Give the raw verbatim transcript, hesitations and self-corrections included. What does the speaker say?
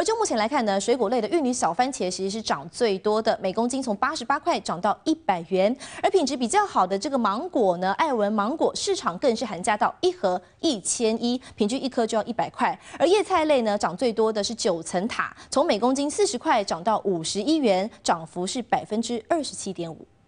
而就目前来看呢，水果类的玉米小番茄其实是涨最多的，每公斤从八十八块涨到一百元。而品质比较好的这个芒果呢，爱文芒果市场更是喊价到一盒一千一，平均一颗就要一百块。而叶菜类呢，涨最多的是九层塔，从每公斤四十块涨到五十一元，涨幅是百分之二十七点五。